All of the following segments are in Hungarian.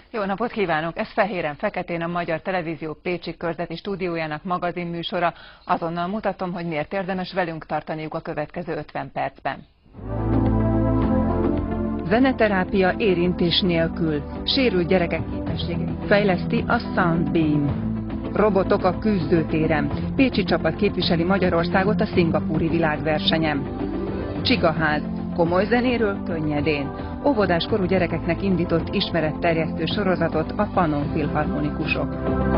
Jó napot kívánok! Ez Fehéren-feketén a Magyar Televízió pécsi körzeti stúdiójának magazinműsora. Azonnal mutatom, hogy miért érdemes velünk tartaniuk a következő 50 percben. Zeneterápia érintés nélkül. Sérült gyerekek képességeit fejleszti a Soundbeam. Robotok a küzdőtéren. Pécsi csapat képviseli Magyarországot a szingapúri világversenyen. Csigaház. Komoly zenéről könnyedén. Óvodáskorú gyerekeknek indított ismeretterjesztő sorozatot a Pannon Filharmonikusok.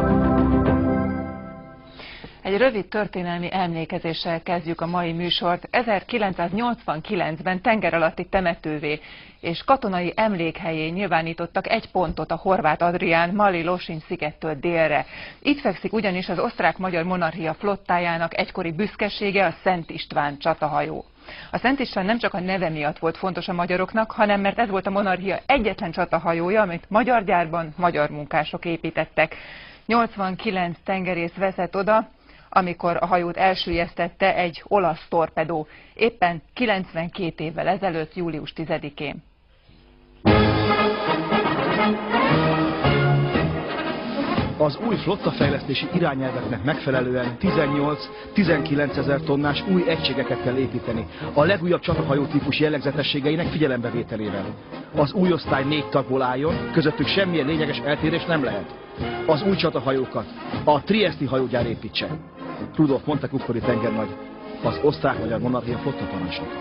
Egy rövid történelmi emlékezéssel kezdjük a mai műsort. 1989-ben tengeralatti temetővé és katonai emlékhelyé nyilvánítottak egy pontot a Horváth Adrián Malli Losin szigettől délre. Itt fekszik ugyanis az osztrák-magyar monarchia flottájának egykori büszkesége, a Szent István csatahajó. A Szent István nem csak a neve miatt volt fontos a magyaroknak, hanem mert ez volt a monarchia egyetlen csatahajója, amit magyar gyárban magyar munkások építettek. 89 tengerész veszett oda, amikor a hajót elsüllyesztette egy olasz torpedó, éppen 92 évvel ezelőtt, július 10-én. Az új flottafejlesztési irányelveknek megfelelően 18-19 ezer tonnás új egységeket kell építeni, a legújabb csatahajó típus jellegzetességeinek figyelembevételével. Az új osztály 4 tagból álljon, közöttük semmilyen lényeges eltérés nem lehet. Az új csatahajókat a Trieszti hajógyár építse. Rudolf Montecuccoli tengernagy, az osztrák-magyar monarchia flottaparancsnoka.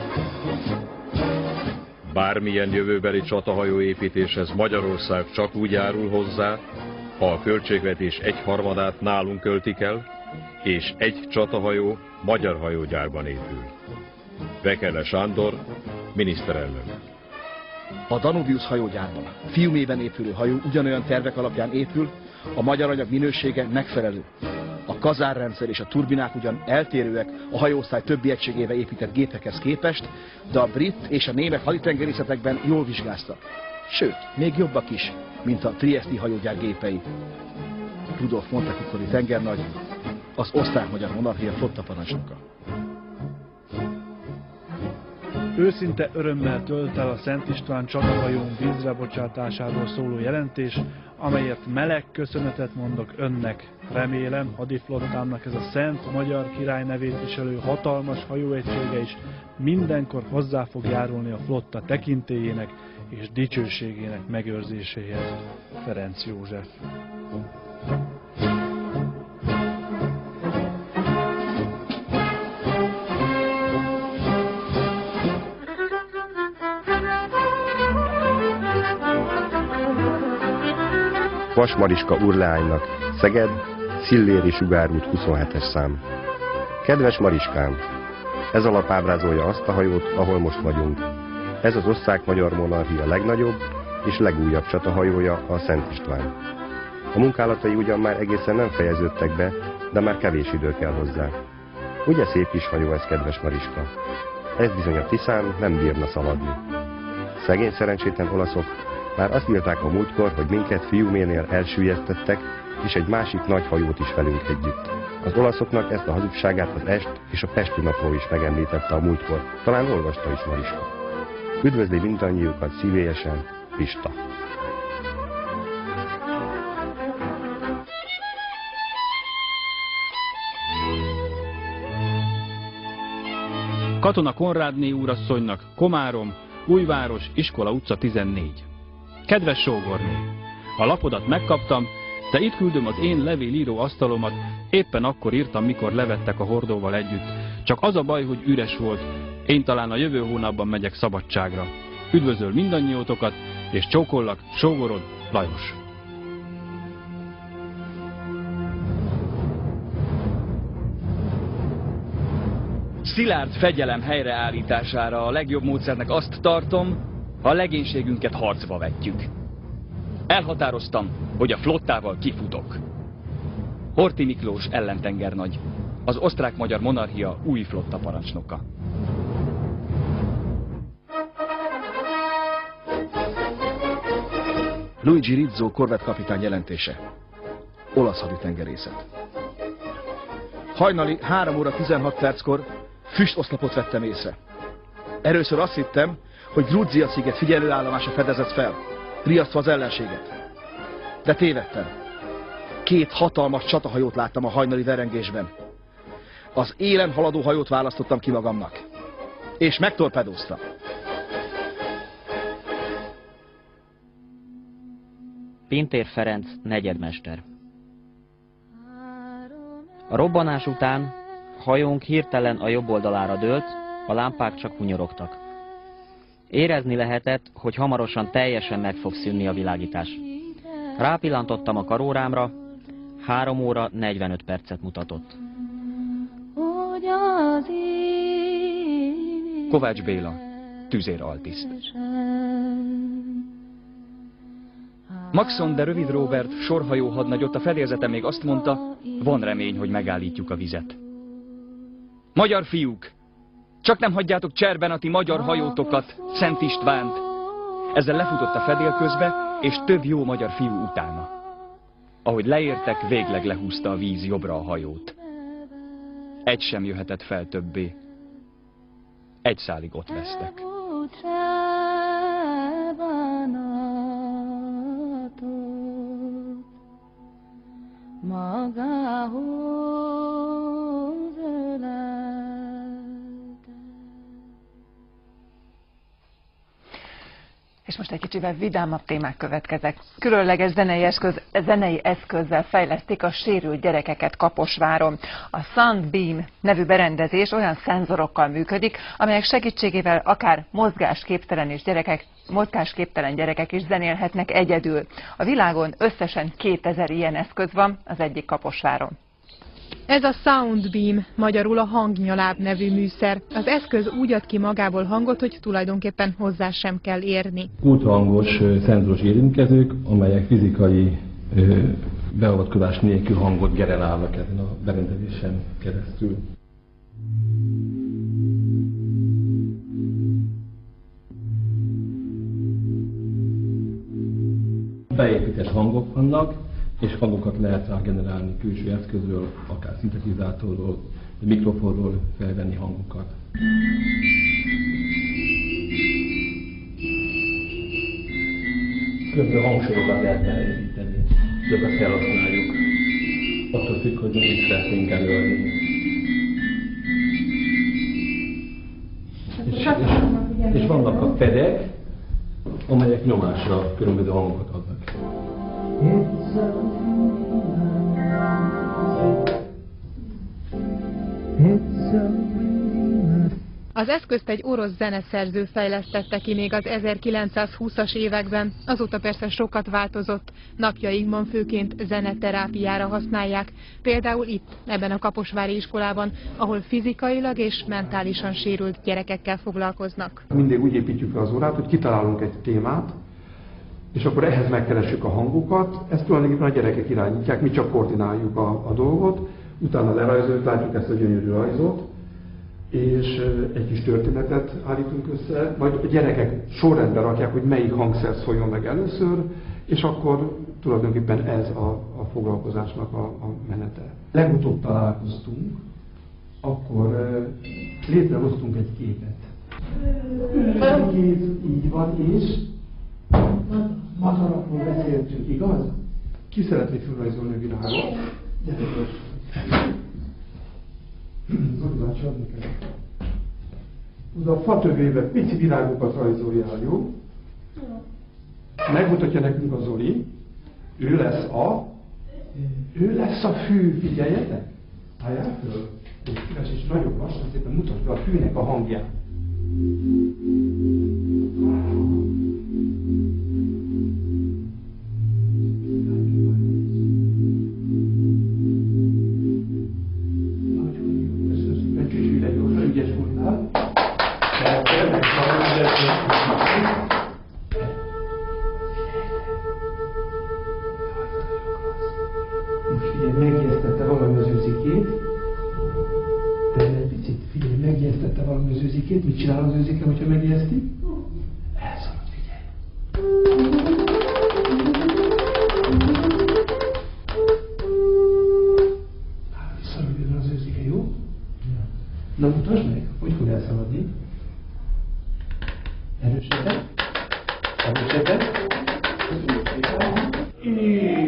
Bármilyen jövőbeli csatahajóépítéshez Magyarország csak úgy járul hozzá, ha a költségvetés 1/3 nálunk költik el, és egy csatahajó magyar hajógyárban épül. Bekele Sándor, miniszterelnök. A Danubius hajógyárban, Fiumében épülő hajó ugyanolyan tervek alapján épül, a magyar anyag minősége megfelelő. A kazárrendszer és a turbinák ugyan eltérőek a hajóosztály többi egységével épített gépekhez képest, de a brit és a német haditengerészetekben jól vizsgáztak. Sőt, még jobbak is, mint a Trieszti hajógyár gépei. Rudolf Montecuccoli tengernagy, az osztrák-magyar monarchia flottaparancsnoka. Őszinte örömmel tölt el a Szent István csatahajón vízre bocsátásáról szóló jelentés, amelyért meleg köszönetet mondok önnek. Remélem, hadiflottámnak ez a szent magyar király nevét viselő hatalmas hajóegysége is mindenkor hozzá fog járulni a flotta tekintélyének és dicsőségének megőrzéséhez. Ferenc József. Vas Mariska úrleánynak, Szeged, Szilléri sugárút 27-es szám. Kedves Mariskám, ez a lap ábrázolja azt a hajót, ahol most vagyunk. Ez az osztrák-magyar monarchia legnagyobb és legújabb csatahajója, a Szent István. A munkálatai ugyan már egészen nem fejeződtek be, de már kevés idő kell hozzá. Ugye szép kis hajó ez, kedves Mariska? Ez bizony a Tiszán nem bírna szaladni. Szegény szerencsétlen olaszok már azt írták a múltkor, hogy minket Fiuménél elsüllyesztettek, és egy másik nagy hajót is velünk együtt. Az olaszoknak ezt a hazugságát az Est és a Pesti Napló is megemlítette a múltkor. Talán olvasta is Mariska. Üdvözli mindannyiukat szívélyesen, Pista. Katona Konrádné úrasszonynak, Komárom, Újváros, Iskola utca 14. Kedves sógorné, a lapodat megkaptam, de itt küldöm az én levélíró asztalomat, éppen akkor írtam, mikor levettek a hordóval együtt. Csak az a baj, hogy üres volt, én talán a jövő hónapban megyek szabadságra. Üdvözöl mindannyiótokat, és csókollak, sógorod, Lajos. Szilárd fegyelem helyreállítására a legjobb módszernek azt tartom, ha a legénységünket harcba vetjük. Elhatároztam, hogy a flottával kifutok. Horthy Miklós ellentengernagy, az osztrák-magyar monarchia új flottaparancsnoka. Luigi Rizzo korvettkapitány jelentése. Olasz haditengerészet. Hajnali 3 óra 16 perckor füstoszlopot vettem észre. Először azt hittem, hogy Gruzia sziget figyelőállomása fedezett fel, riasztva az ellenséget. De tévedtem. 2 hatalmas csatahajót láttam a hajnali verengésben. Az élen haladó hajót választottam ki magamnak. És megtorpedóztam. Pintér Ferenc, negyedmester. A robbanás után hajónk hirtelen a jobb oldalára dőlt, a lámpák csak hunyorogtak. Érezni lehetett, hogy hamarosan teljesen meg fog szűnni a világítás. Rápillantottam a karórámra, 3 óra 45 percet mutatott. Kovács Béla, tüzéraltiszt. Maxon de Rövid Róbert, sorhajó hadnagy, ott a fedélzeten még azt mondta, van remény, hogy megállítjuk a vizet. Magyar fiúk, csak nem hagyjátok cserben a ti magyar hajótokat, Szent Istvánt. Ezzel lefutott a fedél közbe, és több jó magyar fiú utána. Ahogy leértek, végleg lehúzta a víz jobbra a hajót. Egy sem jöhetett fel többé. 1 szálig ott vesztek. És most egy kicsivel vidámabb témák következnek. Különleges zenei eszközzel fejlesztik a sérült gyerekeket Kaposváron. A Soundbeam nevű berendezés olyan szenzorokkal működik, amelyek segítségével akár mozgásképtelen gyerekek is zenélhetnek egyedül. A világon összesen 2000 ilyen eszköz van, az egyik Kaposváron. Ez a Soundbeam, magyarul a hangnyaláb nevű műszer. Az eszköz úgy ad ki magából hangot, hogy tulajdonképpen hozzá sem kell érni. Ultrahangos szenzoros érintkezők, amelyek fizikai beavatkozás nélkül hangot generálnak ezen a berendezésen keresztül. Beépített hangok vannak, és hangokat lehet rá generálni külső eszközről, akár szintetizátorról, mikrofonról felvenni hangokat. Különböző hangsorokat lehet beépíteni, ezeket felhasználjuk. Attól függ, hogy mit szeretnénk előadni. És vannak a fedek, amelyek nyomásra különböző hangokat adnak. Az eszközt egy orosz zeneszerző fejlesztette ki még az 1920-as években, azóta persze sokat változott, napjainkban főként zeneterápiára használják, például itt, ebben a kaposvári iskolában, ahol fizikailag és mentálisan sérült gyerekekkel foglalkoznak. Mindig úgy építjük fel az órát, hogy kitalálunk egy témát, és akkor ehhez megkeressük a hangokat, ezt tulajdonképpen a gyerekek irányítják, mi csak koordináljuk a dolgot, utána lerajzoljuk, látjuk ezt a gyönyörű rajzot, és egy kis történetet állítunk össze, vagy a gyerekek sorrendben rakják, hogy melyik hangszer szóljon meg először, és akkor tulajdonképpen ez a foglalkozásnak a menete. Legutóbb találkoztunk, akkor létrehoztunk egy képet. Így van, és madarakról beszéltünk, igaz? Ki szeretné felrajzolni a világot? Gyere, Zoli bácsi, adni kell. Oda a fa tövébe pici virágokat rajzoljál, jó? Megmutatja nekünk a Zoli. Ő lesz a fű, figyeljetek! Állják föl, és szíves és nagyon lassan szépen mutasd be a fűnek a hangját. Megijesztette valami az őzikét. Picit, figyelj, megijesztette valami az őzikét. Mit csinál az őzike, hogyha megijeszti? Elszalad, figyelj. Visszaludjon az őzike, jó? Na, mutasd meg, hogy fog elszaladni. Erősebben. Erősebben. Így.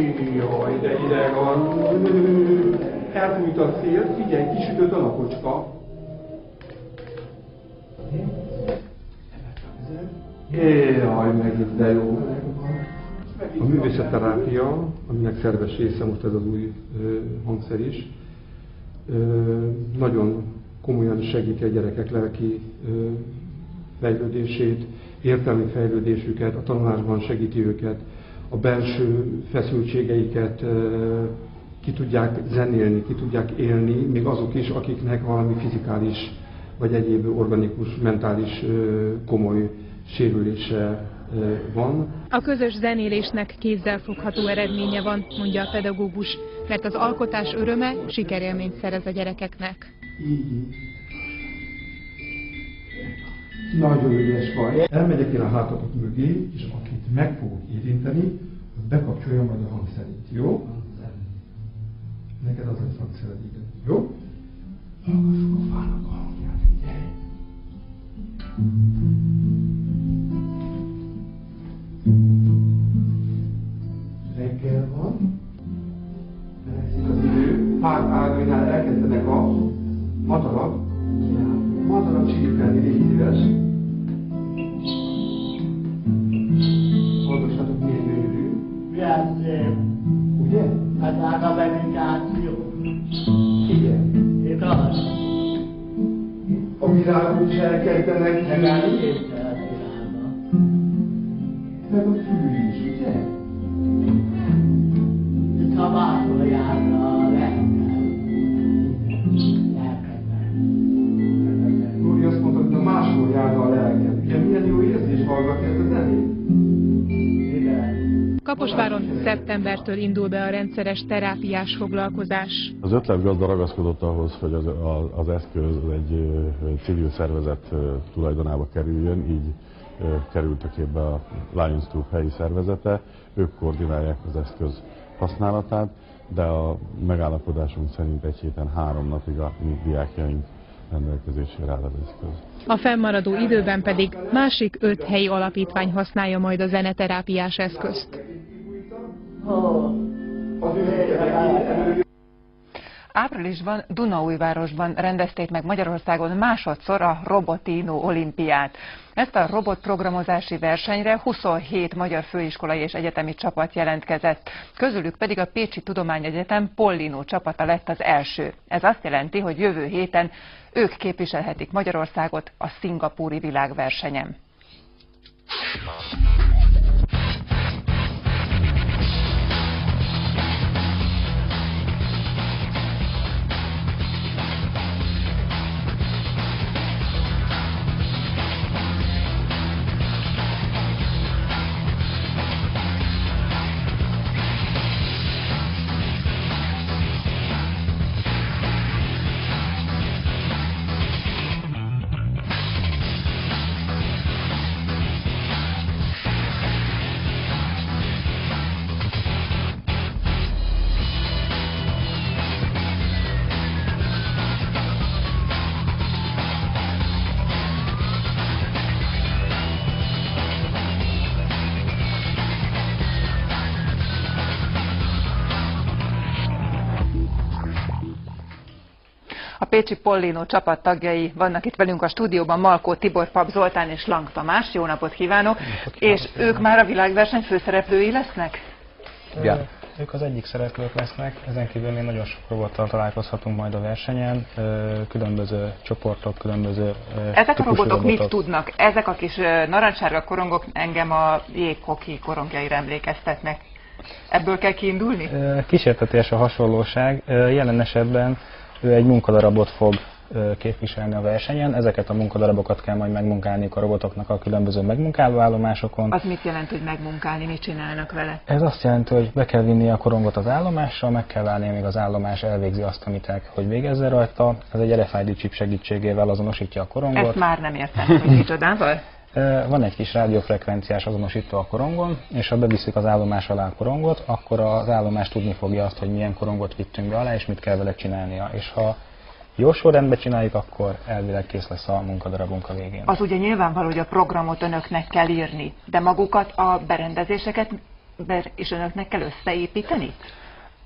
hideg van, elfújt a szél, figyelj, kisütött a napocska. Jaj, megint de jó. A művészetterápia, aminek szerves része most ez az új hangszer is, nagyon komolyan segíti a gyerekek lelki fejlődését, értelmi fejlődésüket, a tanulásban segíti őket, a belső feszültségeiket ki tudják zenélni, ki tudják élni, még azok is, akiknek valami fizikális vagy egyéb organikus, mentális komoly sérülése van. A közös zenélésnek kézzelfogható eredménye van, mondja a pedagógus, mert az alkotás öröme sikerélményt szerez a gyerekeknek. Így. Nagyon ügyes vagy. Elmegyek én a hátatok mögé, és akit meg fogok érinteni, bekapcsolja majd a hangszerét, jó? Neked az lesz hangszered, igen. Jó? Hallgassuk a fának a hangját, figyelj! Reggel van, melegszik az idő, fák ágainál elkezdenek a madarak csiripelni, légy szíves. Hallgassátok, milyen gyönyörű. Milyen szép. Ugye? Ez a meditáció. Igen. Igaz? A virágok is elkezdenek nyílni. Meg a fű is, ugye? Itt a máshol járna a lelkem. Lóri azt mondta, hogy a máshol járna a lelkem. Ugye milyen jó érzés hallgatni ezt a zenét? Kaposváron szeptembertől indul be a rendszeres terápiás foglalkozás. Az ötletgazda ragaszkodott ahhoz, hogy az eszköz egy civil szervezet tulajdonába kerüljön, így került a képbe a Lions Troop helyi szervezete. Ők koordinálják az eszköz használatát, de a megállapodásunk szerint egy héten 3 napig a mi diákjaink rendelkezésére áll az eszköz. A fennmaradó időben pedig másik 5 helyi alapítvány használja majd a zeneterápiás eszközt. Áprilisban Dunaújvárosban rendezték meg Magyarországon másodszor a Robotino olimpiát. Ezt a robotprogramozási versenyre 27 magyar főiskolai és egyetemi csapat jelentkezett. Közülük pedig a Pécsi Tudományegyetem Pollino csapata lett az első. Ez azt jelenti, hogy jövő héten ők képviselhetik Magyarországot a szingapúri világversenyen. A pécsi Pollino csapat tagjai vannak itt velünk a stúdióban, Malkó Tibor, Pap Zoltán és Lang Tamás. Jó napot kívánok! És ők már a világverseny főszereplői lesznek? Igen. Ők az egyik szereplők lesznek, ezen kívül még nagyon sok robottal találkozhatunk majd a versenyen, különböző csoportok, különböző Ezek a robotok mit tudnak? Ezek a kis narancssárga korongok engem a jéghoki korongjaira emlékeztetnek. Ebből kell kiindulni? Kísérteties a hasonlóság. Jelen esetben ő egy munkadarabot fog képviselni a versenyen. Ezeket a munkadarabokat kell majd megmunkálni a robotoknak a különböző megmunkáló állomásokon. Az mit jelent, hogy megmunkálni? Mit csinálnak vele? Ez azt jelenti, hogy be kell vinni a korongot az állomásra, meg kell várni, amíg az állomás elvégzi azt, amit el, hogy végezze rajta. Ez egy RFID chip segítségével azonosítja a korongot. Ezt már nem értem, hogy micsodával? Van egy kis rádiófrekvenciás azonosító a korongon, és ha beviszik az állomás alá a korongot, akkor az állomás tudni fogja azt, hogy milyen korongot vittünk be alá, és mit kell vele csinálnia. És ha jó sorrendben csináljuk, akkor elvileg kész lesz a munkadarabunk a végén. Az ugye nyilvánvaló, hogy a programot önöknek kell írni, de magukat a berendezéseket is önöknek kell összeépíteni?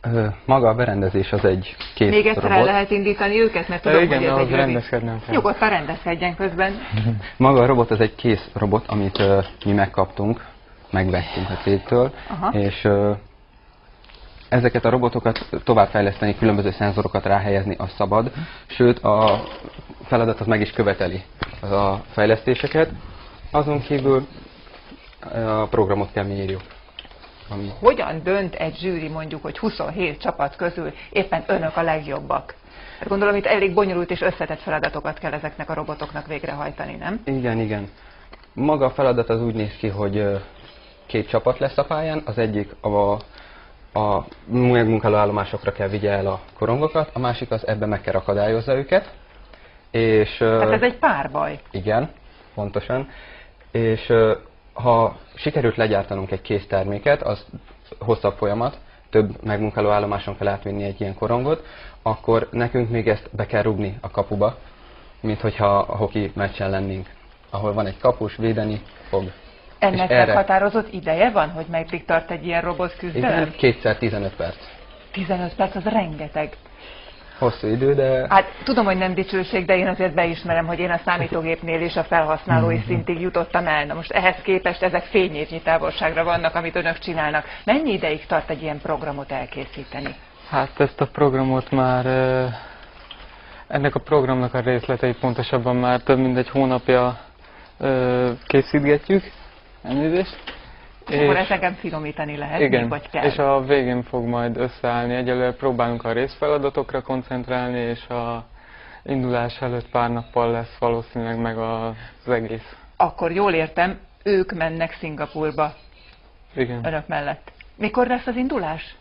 Maga a berendezés az egy kész Még egyszer robot. el lehet indítani őket, mert tudom, igen, hogy ez az egy rövid. rendezkednem kell. Nyugodtan rendezkedjen közben. Maga a robot az egy kész robot, amit mi megkaptunk, megvettünk a cégtől, és ezeket a robotokat továbbfejleszteni, különböző szenzorokat ráhelyezni az szabad, sőt a feladat az meg is követeli a fejlesztéseket. Azon kívül a programot kell mi írjuk. Hogyan dönt egy zsűri mondjuk, hogy 27 csapat közül éppen önök a legjobbak? Hát gondolom, itt elég bonyolult és összetett feladatokat kell ezeknek a robotoknak végrehajtani, nem? Igen, igen. Maga a feladat az úgy néz ki, hogy két csapat lesz a pályán, az egyik a megmunkáló állomásokra kell vigye el a korongokat, a másik az ebben meg kell akadályozza őket. És, hát ez egy párbaj. Igen, pontosan. És ha sikerült legyártanunk egy kész terméket, az hosszabb folyamat, több megmunkáló állomáson kell átvinni egy ilyen korongot, akkor nekünk még ezt be kell rúgni a kapuba, mint hogyha a hoki meccsen lennénk, ahol van egy kapus, védeni fog. Ennek meghatározott ideje van, hogy meddig tart egy ilyen robot küzdelem? Igen, 2x15 perc. 15 perc, az rengeteg. Hosszú idő, de... Hát tudom, hogy nem dicsőség, de én azért beismerem, hogy én a számítógépnél is a felhasználói szintig jutottam el. Na most ehhez képest ezek fényévnyi távolságra vannak, amit önök csinálnak. Mennyi ideig tart egy ilyen programot elkészíteni? Hát ezt a programot már, ennek a programnak a részleteit pontosabban már több mint egy hónapja készítgetjük. Elnézést. Akkor ezeken finomítani lehet, igen, vagy kell. És a végén fog majd összeállni. Egyelőre próbálunk a részfeladatokra koncentrálni, és a indulás előtt pár nappal lesz valószínűleg meg az egész. Akkor jól értem, ők mennek Szingapúrba. Igen. Önök mellett. Mikor lesz az indulás?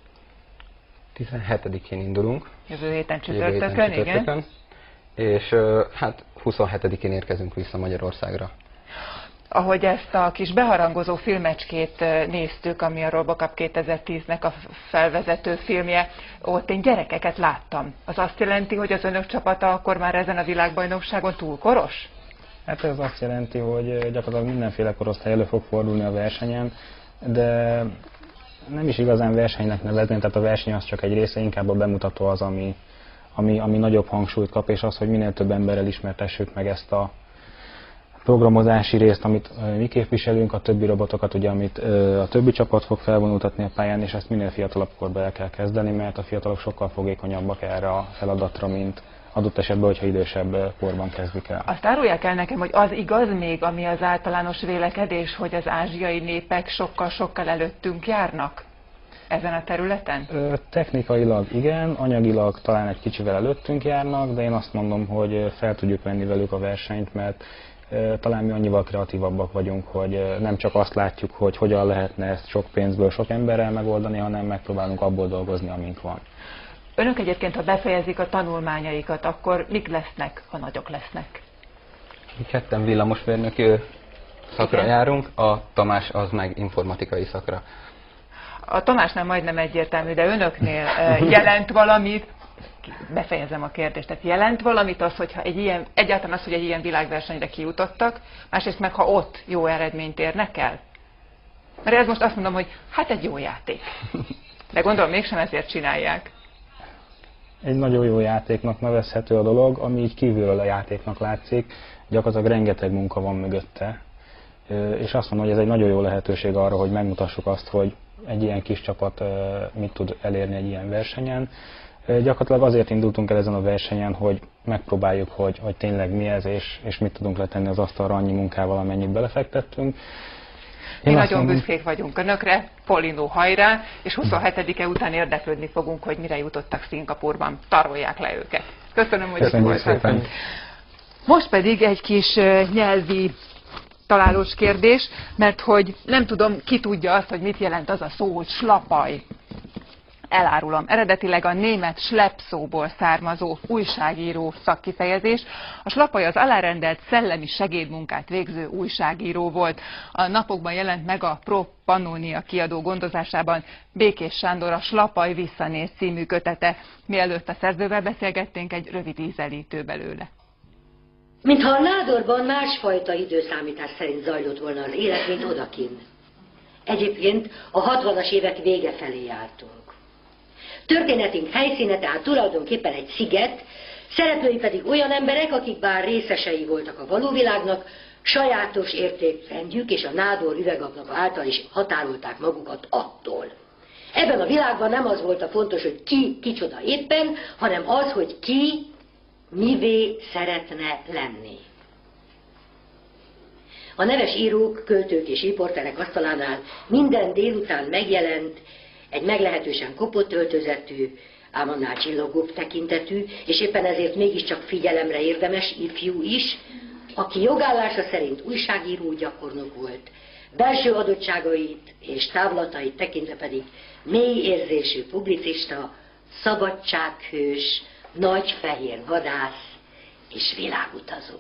17-én indulunk. Jövő héten csütörtökön, igen. És hát 27-én érkezünk vissza Magyarországra. Ahogy ezt a kis beharangozó filmecskét néztük, ami a RoboCup 2010-nek a felvezető filmje, ott én gyerekeket láttam. Az azt jelenti, hogy az önök csapata akkor már ezen a világbajnokságon túl koros? Hát ez azt jelenti, hogy gyakorlatilag mindenféle korosztály elő fog fordulni a versenyen, de nem is igazán versenynek nevezném, tehát a verseny az csak egy része, inkább a bemutató az, ami nagyobb hangsúlyt kap, és az, hogy minél több emberrel ismertessük meg ezt a programozási részt, amit mi képviselünk, a többi robotokat, ugye, amit a többi csapat fog felvonultatni a pályán, és ezt minél fiatalabb korban el kell kezdeni, mert a fiatalok sokkal fogékonyabbak erre a feladatra, mint adott esetben, hogyha idősebb korban kezdik el. Azt árulják el nekem, hogy az igaz még, ami az általános vélekedés, hogy az ázsiai népek sokkal előttünk járnak ezen a területen? Technikailag igen, anyagilag talán egy kicsivel előttünk járnak, de én azt mondom, hogy fel tudjuk venni velük a versenyt, mert talán mi annyival kreatívabbak vagyunk, hogy nem csak azt látjuk, hogy hogyan lehetne ezt sok pénzből, sok emberrel megoldani, hanem megpróbálunk abból dolgozni, amink van. Önök egyébként, ha befejezik a tanulmányaikat, akkor mik lesznek, ha nagyok lesznek? Mi ketten villamosmérnöki szakra járunk, a Tamás az meg informatikai szakra. A Tamásnál majdnem egyértelmű, de önöknél jelent valamit, befejezem a kérdést, tehát jelent valamit az, hogyha egyáltalán az, hogy egy ilyen világversenyre kijutottak, másrészt meg, ha ott jó eredményt érnek el? Mert ez most azt mondom, hogy hát egy jó játék. De gondolom mégsem ezért csinálják. Egy nagyon jó játéknak nevezhető a dolog, ami így kívülről a játéknak látszik, gyakorlatilag rengeteg munka van mögötte. És azt mondom, hogy ez egy nagyon jó lehetőség arra, hogy megmutassuk azt, hogy egy ilyen kis csapat mit tud elérni egy ilyen versenyen. Gyakorlatilag azért indultunk el ezen a versenyen, hogy megpróbáljuk, hogy tényleg mi ez, és mit tudunk letenni az asztalra annyi munkával, amennyit belefektettünk. Mi nagyon büszkék vagyunk önökre, Polino hajrá, és 27-e után érdeklődni fogunk, hogy mire jutottak Szingapúrban. Tarolják le őket. Köszönöm, hogy itt voltak. Most pedig egy kis nyelvi találós kérdés, mert hogy nem tudom, ki tudja azt, hogy mit jelent az a szó, hogy slapaj. Elárulom. Eredetileg a német Schlepp szóból származó újságíró szakkifejezés. A slapaj az alárendelt szellemi segédmunkát végző újságíró volt. A napokban jelent meg a Pro Pannonia kiadó gondozásában Békés Sándor a Slapaj visszanéz című kötete. Mielőtt a szerzővel beszélgettünk, egy rövid ízelítő belőle. Mintha a nádorban másfajta időszámítás szerint zajlott volna az élet, mint odakint. Egyébként a 60-as évek vége felé jártunk. Történetünk helyszíne tehát tulajdonképpen egy sziget, szereplői pedig olyan emberek, akik bár részesei voltak a való világnak, sajátos értékrendjük és a nádor üvegablaka által is határolták magukat attól. Ebben a világban nem az volt a fontos, hogy ki kicsoda éppen, hanem az, hogy ki mivé szeretne lenni. A neves írók, költők és riporterek asztalánál minden délután megjelent egy meglehetősen kopott öltözetű, ám annál csillogóbb tekintetű, és éppen ezért mégiscsak figyelemre érdemes ifjú is, aki jogállása szerint újságíró gyakornok volt, belső adottságait és távlatait tekintve pedig mély érzésű publicista, szabadsághős, nagy fehér vadász és világutazó.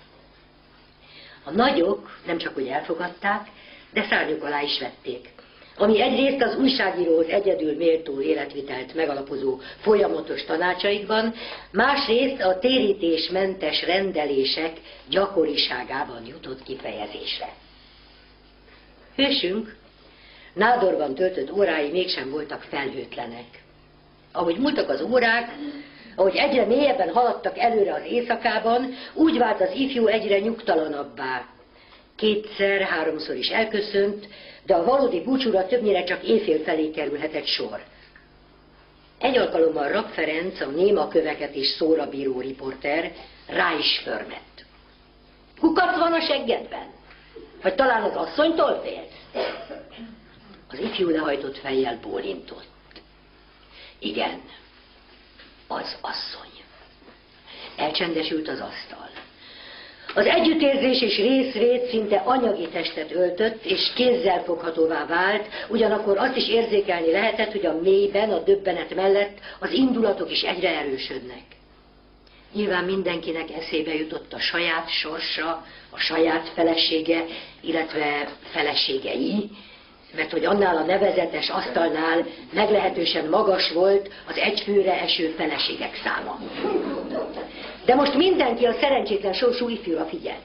A nagyok nem csak hogy elfogadták, de szárnyuk alá is vették, ami egyrészt az újságíróhoz egyedül méltó életvitelt megalapozó folyamatos tanácsaikban, másrészt a térítésmentes rendelések gyakoriságában jutott kifejezésre. Hősünk nádorban töltött órái mégsem voltak felhőtlenek. Ahogy múltak az órák, ahogy egyre mélyebben haladtak előre az éjszakában, úgy vált az ifjú egyre nyugtalanabbá. Kétszer-háromszor is elköszönt, de a valódi búcsúra többnyire csak éjfél felé kerülhetett sor. Egy alkalommal Rapp Ferenc, a néma köveket is szóra bíró riporter rá is förmett. Kukac van a seggedben? Vagy talán az asszonytól félsz? Az ifjú lehajtott fejjel bólintott. Igen, az asszony. Elcsendesült az asztal. Az együttérzés és részvét szinte anyagi testet öltött, és kézzel foghatóvá vált, ugyanakkor azt is érzékelni lehetett, hogy a mélyben, a döbbenet mellett az indulatok is egyre erősödnek. Nyilván mindenkinek eszébe jutott a saját sorsa, a saját felesége, illetve feleségei, mert hogy annál a nevezetes asztalnál meglehetősen magas volt az egyfőre eső feleségek száma. De most mindenki a szerencsétlen sorsú ifjúra figyelt.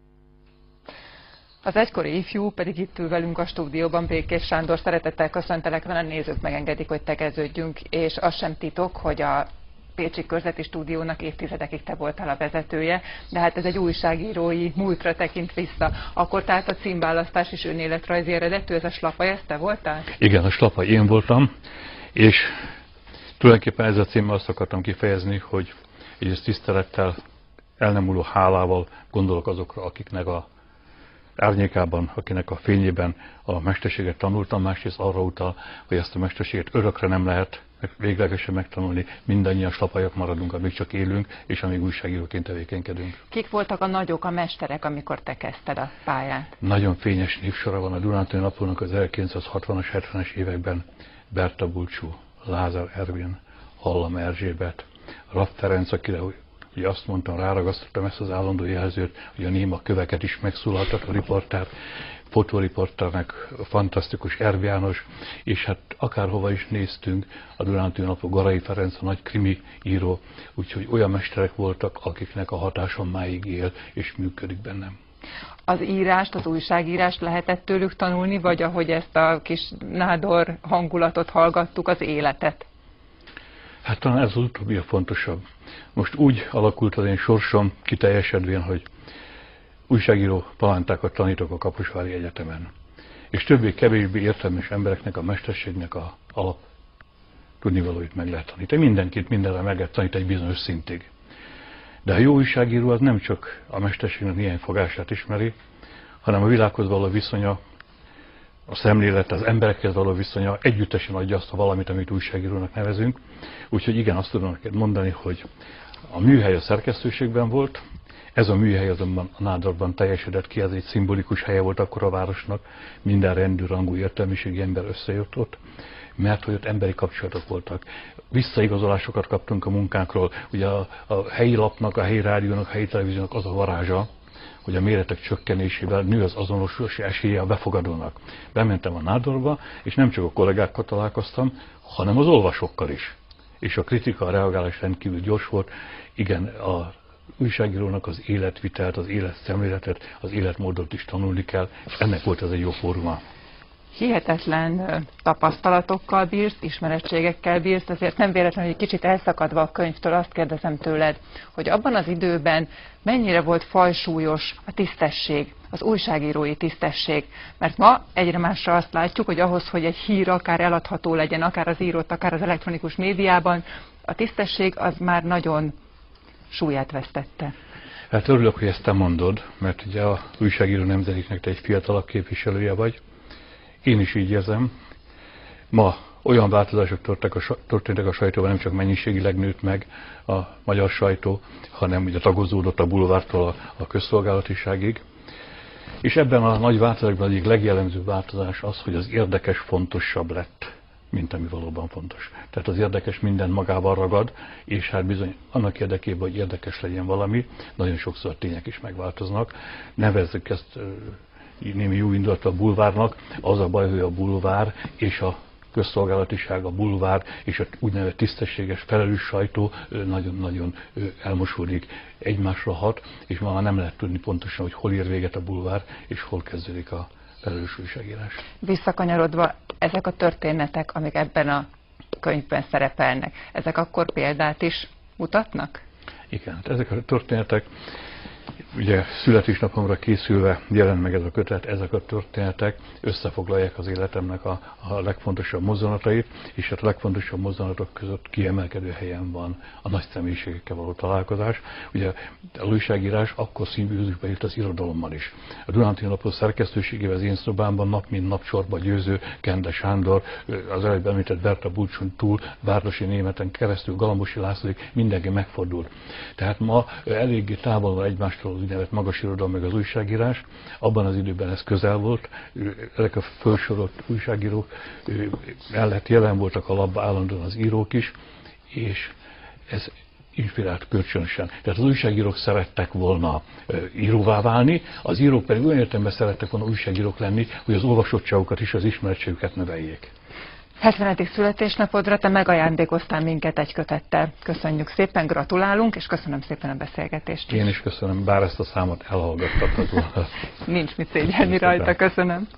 Az egykori ifjú pedig itt ül velünk a stúdióban. Békés Sándor, szeretettel köszöntelek, a nézők megengedik, hogy tegeződjünk, és az sem titok, hogy a Pécsi Körzeti Stúdiónak évtizedekig te voltál a vezetője, de hát ez egy újságírói múltra tekint vissza. Akkor tehát a címválasztás is önéletrajzi eredetű, ez a Slapaj, ezt te voltál? Igen, a Slapaj én voltam, és tulajdonképpen ezzel a címmel azt akartam kifejezni, hogy egyrészt tisztelettel, el nem múló hálával gondolok azokra, akiknek a árnyékában, akinek a fényében a mesterséget tanultam, másrészt arra utal, hogy ezt a mesterséget örökre nem lehet véglegesen megtanulni, mindannyian slapajak maradunk, amíg csak élünk, és amíg újságíróként tevékenykedünk. Kik voltak a nagyok, a mesterek, amikor te kezdted a pályát? Nagyon fényes névsora van a Dunántúli Naplónak az 1960-as, 70-es években. Berta Bulcsú, Lázár Ervin, Hallam Erzsébet, Rapp Ferenc, akire ugye azt mondtam, ráragasztottam ezt az állandó jelzőt, hogy a néma köveket is megszólaltat a riporter, fotóriporternek fantasztikus Erv János, és hát akárhova is néztünk, a Dunántúli Napló Garai Ferenc, a nagy krimi író, úgyhogy olyan mesterek voltak, akiknek a hatáson máig él, és működik bennem. Az írást, az újságírást lehetett tőlük tanulni, vagy ahogy ezt a kis nádor hangulatot hallgattuk, az életet? Hát talán ez az utóbbi a fontosabb. Most úgy alakult az én sorsom kiteljesedvén, hogy újságíró palántákat tanítok a Kaposvári Egyetemen. És többé-kevésbé értelmes embereknek a mesterségnek a alap tudnivalóit meg lehet tanítani. Mindenkit mindenre meg lehet tanítani egy bizonyos szintig. De a jó újságíró az nem csak a mesterségnek néhány fogását ismeri, hanem a világhoz való viszonya, a szemlélet, az emberekhez való viszonya együttesen adja azt a valamit, amit újságírónak nevezünk. Úgyhogy igen, azt tudom neked mondani, hogy a műhely a szerkesztőségben volt, ez a műhely azonban a nádorban teljesedett ki, ez egy szimbolikus helye volt akkor a városnak, minden rendű, rangú értelmiségi ember összejött ott, mert hogy ott emberi kapcsolatok voltak. Visszaigazolásokat kaptunk a munkánkról, ugye a helyi lapnak, a helyi rádiónak, a helyi televíziónak az a varázsa, hogy a méretek csökkenésével nő az azonosulási esélye a befogadónak. Bementem a nádorba, és nem csak a kollégákkal találkoztam, hanem az olvasókkal is. És a kritika, a reagálás rendkívül gyors volt. Igen, a újságírónak az életvitelt, az életszemléletet, az életmódot is tanulni kell, és ennek volt ez egy jó fóruma. Hihetetlen tapasztalatokkal bírsz, ismerettségekkel bírsz, azért nem véletlenül, hogy kicsit elszakadva a könyvtől azt kérdezem tőled, hogy abban az időben mennyire volt fajsúlyos a tisztesség, az újságírói tisztesség. Mert ma egyre másra azt látjuk, hogy ahhoz, hogy egy hír akár eladható legyen, akár az írott, akár az elektronikus médiában, a tisztesség az már nagyon súlyát vesztette. Hát örülök, hogy ezt te mondod, mert ugye a újságíró nemzedéknek te egy fiatalabb képviselője vagy. Én is így érzem. Ma olyan változások történtek a sajtóban, nem csak mennyiségileg nőtt meg a magyar sajtó, hanem ugye tagozódott a bulvártól a közszolgálatiságig. És ebben a nagy változásban egyik legjellemzőbb változás az, hogy az érdekes fontosabb lett, mint ami valóban fontos. Tehát az érdekes minden magával ragad, és hát bizony annak érdekében, hogy érdekes legyen valami, nagyon sokszor a tények is megváltoznak. Nevezzük ezt némi jó indulattal bulvárnak, az a baj, hogy a bulvár és a közszolgálatiság, a bulvár és a úgynevezett tisztességes felelős sajtó nagyon-nagyon elmosódik, egymásra hat, és már nem lehet tudni pontosan, hogy hol ér véget a bulvár, és hol kezdődik a felelős újságírás. Visszakanyarodva, ezek a történetek, amik ebben a könyvben szerepelnek, ezek akkor példát is mutatnak? Igen, ezek a történetek, ugye születésnapomra készülve jelent meg ez a kötet, ezek a történetek összefoglalják az életemnek a legfontosabb mozzanatait, és a legfontosabb mozzanatok között kiemelkedő helyen van a nagy személyiségekkel való találkozás. Ugye a újságírás akkor szimbiózisba jött az irodalommal is. A Dunántúli Lapok szerkesztőségével az én szobámban nap mint nap Csorba Győző, Kende Sándor, az előbb említett Berta Bulcson túl, Várdosi Németen keresztül, Galambosi Lászlóig mindenki megfordult. Tehát ma eléggé távol van egymástól az úgynevezett magas irodalom meg az újságírás. Abban az időben ez közel volt. Ezek a felsorolt újságírók mellett jelen voltak a labba állandóan az írók is, és ez inspirált kölcsönösen. Tehát az újságírók szerettek volna íróvá válni, az írók pedig olyan értelemben szerettek volna újságírók lenni, hogy az olvasottságukat és az ismeretségüket növeljék. 70. születésnapodra te megajándékoztál minket egy kötettel. Köszönjük szépen, gratulálunk, és köszönöm szépen a beszélgetést. Én is köszönöm, bár ezt a számot elhallgattattad volna. Nincs mit szégyelni rajta, köszönöm.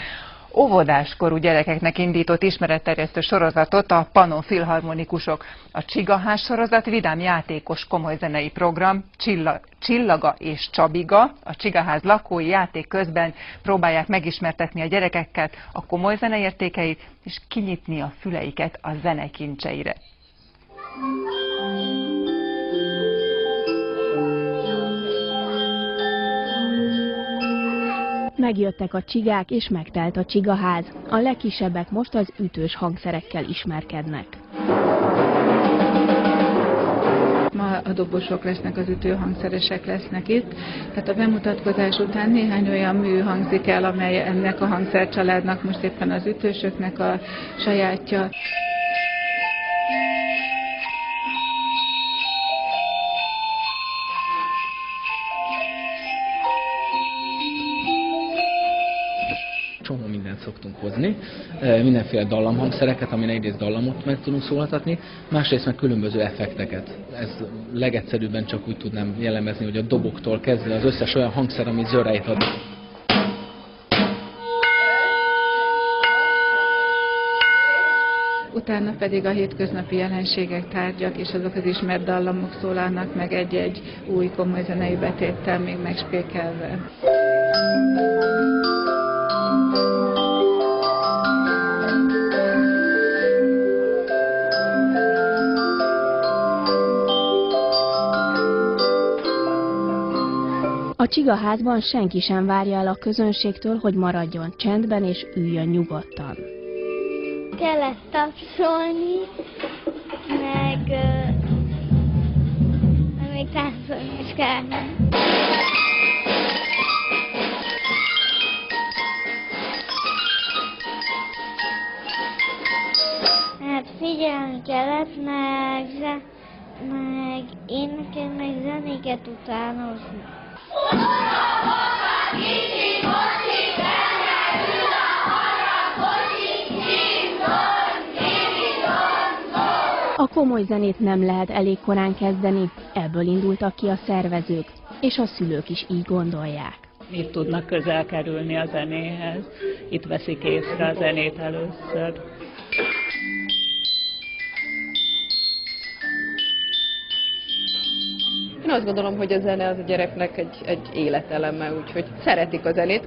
Óvodáskorú gyerekeknek indított ismeretterjesztő sorozatot a Pannon Filharmonikusok. A Csigaház sorozat vidám játékos komoly zenei program, Csillaga és Csabiga, a Csigaház lakói játék közben próbálják megismertetni a gyerekekkel a komoly zeneértékeit, és kinyitni a füleiket a zene kincseire. Megjöttek a csigák, és megtelt a csigaház. A legkisebbek most az ütős hangszerekkel ismerkednek. Ma a dobosok lesznek, az ütőhangszeresek lesznek itt. Tehát a bemutatkozás után néhány olyan mű hangzik el, amely ennek a hangszercsaládnak most éppen az ütősöknek a sajátja. Csomó mindent szoktunk hozni, mindenféle dallamhangszereket, amin egyrészt dallamot meg tudunk szólaltatni, másrészt meg különböző effekteket. Ez legegyszerűbben csak úgy tudnám jellemezni, hogy a doboktól kezdve az összes olyan hangszer, ami zörreit ad. Utána pedig a hétköznapi jelenségek, tárgyak és azok az ismert dallamok szólalnak meg egy-egy új komoly zenei betéttel még megspékelve. A csigaházban senki sem várja el a közönségtől, hogy maradjon csendben és üljön nyugodtan. Kellett tapsolni, meg még táncolni is kellene. Hát figyelni kellett, meg énekelni, meg zenéket utánozni. A komoly zenét nem lehet elég korán kezdeni, ebből indultak ki a szervezők, és a szülők is így gondolják. itt tudnak közel kerülni a zenéhez, itt veszik észre a zenét először. Én azt gondolom, hogy a zene az a gyereknek egy életeleme, úgyhogy szeretik a zenét.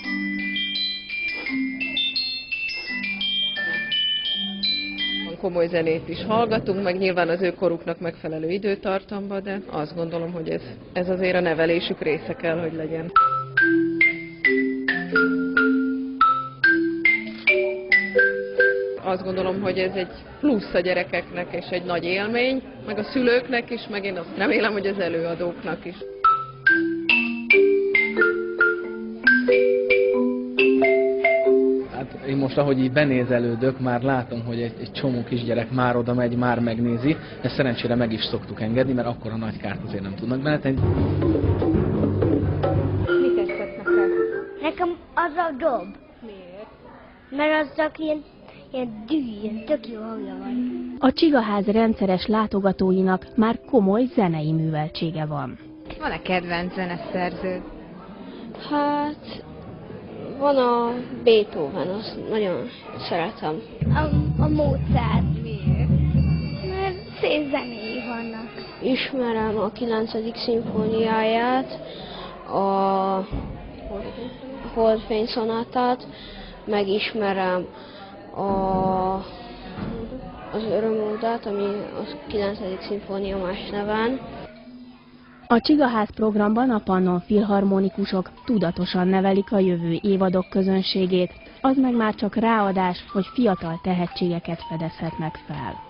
Komoly zenét is hallgatunk, meg nyilván az ő koruknak megfelelő időtartamba, de azt gondolom, hogy ez azért a nevelésük része kell, hogy legyen. Azt gondolom, hogy ez egy plusz a gyerekeknek és egy nagy élmény, meg a szülőknek is, meg én azt remélem, hogy az előadóknak is. Hát én most, ahogy így benézelődök, már látom, hogy egy csomó kisgyerek már oda megy, már megnézi. Ezt szerencsére meg is szoktuk engedni, mert akkora nagy kárt azért nem tudnak benne tenni. Mit tetszett neked? Nekem az a dob. Miért? Mert az csak ilyen dű, ilyen tök jó hangja van. A Csigaház rendszeres látogatóinak már komoly zenei műveltsége van. Van-e kedvenc zeneszerződ? Hát, van a Beethoven, azt nagyon szeretem. A Mozart. Miért? Mert szép zenéi vannak. Ismerem a 9. szimfóniáját, a Holdfény szonátát, megismerem az Örömódát, ami a 9. szimfónia más neven. A Csigaház programban a Pannon filharmonikusok tudatosan nevelik a jövő évadok közönségét, az meg már csak ráadás, hogy fiatal tehetségeket fedezhetnek fel.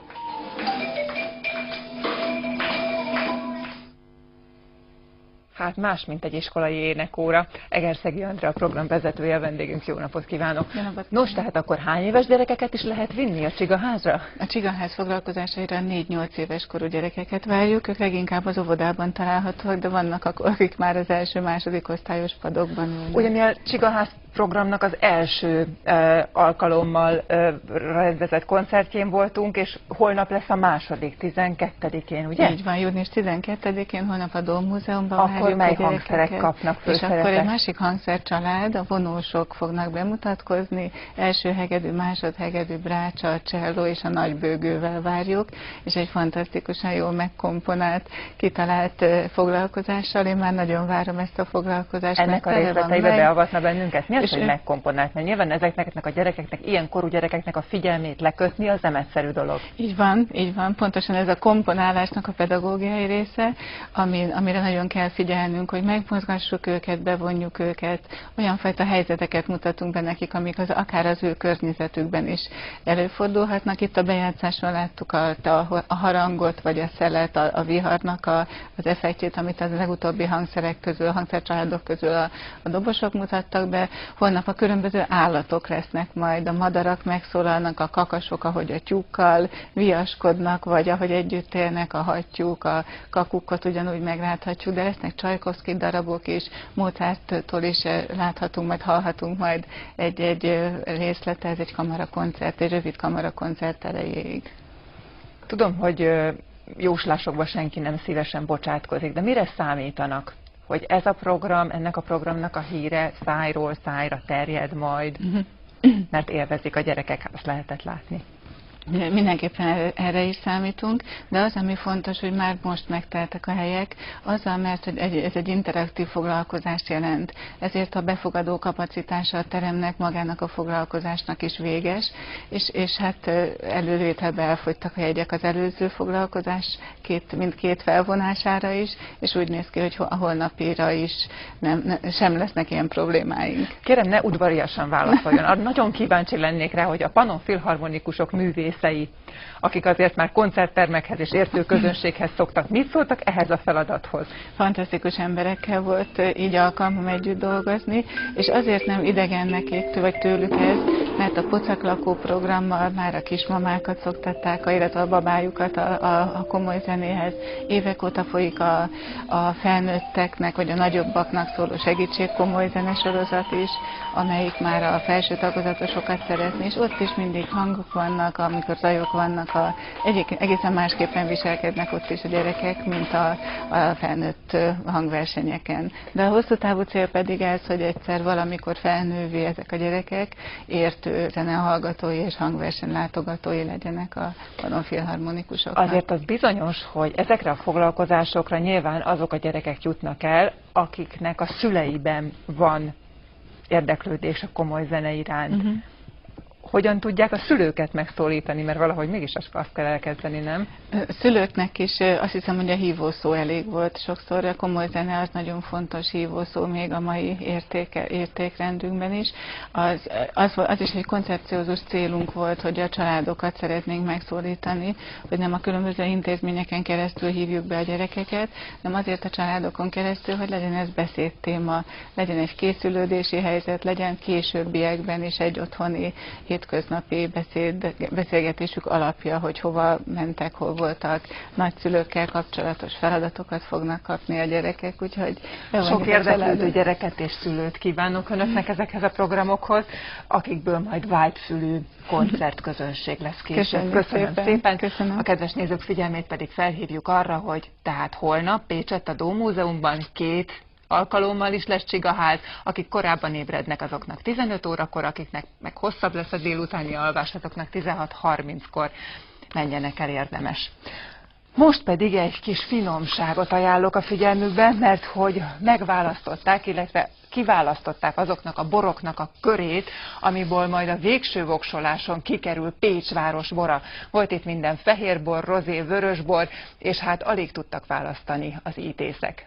Hát más, mint egy iskolai énekóra. Egerszegi Andrea, a program vezetője, a vendégünk, jó napot kívánok! Jó napot. Nos, tehát akkor hány éves gyerekeket is lehet vinni a Csigaházra? A Csigaház foglalkozásaira 4-8 éves korú gyerekeket várjuk, ők leginkább az óvodában találhatóak, de vannak akik már az első-második osztályos padokban ülnek. Ugye mi a Csigaház programnak az első alkalommal rendezett koncertjén voltunk, és holnap lesz a második, 12-én, ugye? Így van, június 12-én, holnap a Dómmúzeumban akkor mely hangszerek kapnak főszerepet? És akkor egy másik hangszercsalád, a vonósok fognak bemutatkozni, első hegedű, másodhegedű, brácsa, cselló és a nagybőgővel várjuk, és egy fantasztikusan jól megkomponált, kitalált foglalkozással. Én már nagyon várom ezt a foglalkozást. Ennek a részleteibe beavatna bennünket? Mi az, hogy megkomponált? Mert nyilván ezeknek a gyerekeknek, ilyen korú gyerekeknek a figyelmét lekötni, az nem egyszerű dolog. Így van, pontosan ez a komponálásnak a pedagógiai része, amire nagyon kell figyelnünk, hogy megmozgassuk őket, bevonjuk őket, olyan fajta helyzeteket mutatunk be nekik, amik akár az ő környezetükben is előfordulhatnak. Itt a bejátszáson láttuk a harangot, vagy a szelet, a viharnak az effektjét, amit az legutóbbi hangszerek közül, hangszercsaládok közül a dobosok mutattak be. Holnap a különböző állatok lesznek majd, a madarak megszólalnak, a kakasok, ahogy a tyúkkal viaskodnak, vagy ahogy együtt élnek a hattyúk, a kakukkot ugyanúgy megláthatjuk, de lesznek Csajkovszky darabok is, Mozarttól is láthatunk, majd hallhatunk majd egy részlete, ez egy kamarakoncert, egy rövid kamarakoncert erejéig. Tudom, hogy jóslásokba senki nem szívesen bocsátkozik, de mire számítanak? Hogy ez a program, ennek a programnak a híre szájról szájra terjed majd, mert élvezik a gyerekek, azt lehetett látni. Mindenképpen erre is számítunk, de az, ami fontos, hogy már most megteltek a helyek, azzal, mert ez egy interaktív foglalkozást jelent. Ezért a befogadó kapacitása a teremnek, magának a foglalkozásnak is véges, és hát elővételbe elfogytak a jegyek az előző foglalkozás mindkét felvonására is, és úgy néz ki, hogy a holnapira is sem lesznek ilyen problémáink. Kérem, ne udvariasan válaszoljon. Nagyon kíváncsi lennék rá, hogy a Pannon filharmonikusok művészei, akik azért már koncerttermekhez és értő közönséghez szoktak, mit szóltak ehhez a feladathoz? Fantasztikus emberekkel volt így alkalmam együtt dolgozni, és azért nem idegen nekik, vagy tőlük ez, mert a pocaklakó programmal már a kismamákat szoktatták, illetve a babájukat a komoly zenéhez. Évek óta folyik a felnőtteknek, vagy a nagyobbaknak szóló segítség komoly zenesorozat is, amelyik már a felső tagozatosokat szeretné, és ott is mindig hangok vannak, amikor zajok vannak, egészen másképpen viselkednek ott is a gyerekek, mint a felnőtt hangversenyeken. De a hosszú távú cél pedig ez, hogy egyszer valamikor felnővé ezek a gyerekek értő zenehallgatói és hangversenylátogatói legyenek a Pannonfilharmonikusoknak. Azért az bizonyos, hogy ezekre a foglalkozásokra nyilván azok a gyerekek jutnak el, akiknek a szüleiben van érdeklődés a komoly zene iránt. Hogyan tudják a szülőket megszólítani, mert valahogy mégis azt kell elkezdeni, nem? Szülőknek is azt hiszem, hogy a hívószó elég volt. Sokszor a komoly zene az nagyon fontos hívószó még a mai értékrendünkben is. Az is egy koncepciózus célunk volt, hogy a családokat szeretnénk megszólítani, hogy nem a különböző intézményeken keresztül hívjuk be a gyerekeket, hanem azért a családokon keresztül, hogy legyen ez beszédtéma, legyen egy készülődési helyzet, legyen későbbiekben is egy otthoni hétköznapi beszélgetésük alapja, hogy hova mentek, hol voltak, nagyszülőkkel kapcsolatos feladatokat fognak kapni a gyerekek, úgyhogy sok érdeklődő gyereket és szülőt kívánok önöknek ezekhez a programokhoz, akikből majd vágyfülű koncertközönség lesz később. Köszönöm szépen. Köszönöm. A kedves nézők figyelmét pedig felhívjuk arra, hogy tehát holnap Pécsett a Dómmúzeumban 2 alkalommal is lesz csigaház, akik korábban ébrednek, azoknak 15 órakor, akiknek meg hosszabb lesz a délutáni alvás, azoknak 16:30-kor menjenek el, érdemes. Most pedig egy kis finomságot ajánlok a figyelmükbe, mert hogy megválasztották, illetve kiválasztották azoknak a boroknak a körét, amiből majd a végső voksoláson kikerül Pécs város bora. Volt itt minden fehérbor, rozé, vörösbor, és hát alig tudtak választani az ítészek.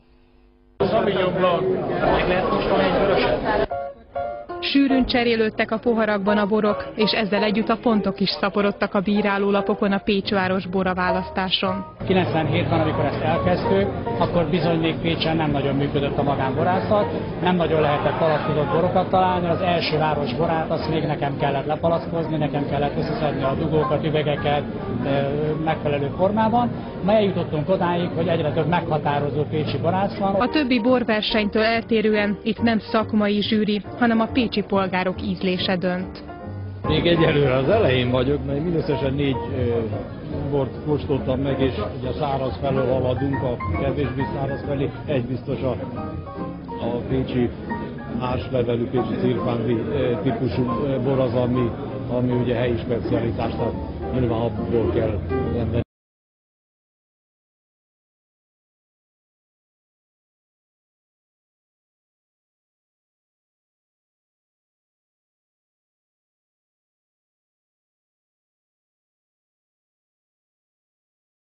Sűrűn cserélődtek a poharakban a borok, és ezzel együtt a pontok is szaporodtak a bírálólapokon a Pécsváros bora választáson. 97-ben, amikor ezt elkezdtük, akkor bizony még Pécsen nem nagyon működött a magánborászat, nem nagyon lehetett palackozott borokat találni, az első város borát azt még nekem kellett lepalackozni, nekem kellett összeszedni a dugókat, üvegeket megfelelő formában. Ma eljutottunk odáig, hogy egyre több meghatározó pécsi borász van. A többi borversenytől eltérően itt nem szakmai zsűri, hanem a pécsi polgárok ízlése dönt. Még egyelőre az elején vagyok, mert mindösszesen 4 bort kóstoltam meg, és ugye a száraz felől haladunk, a kevésbé száraz felé. Egy biztos a pécsi árslevelű, pécsi cirfándi típusú bor az, ami ugye helyi specialitás, tehát nyilván abból kell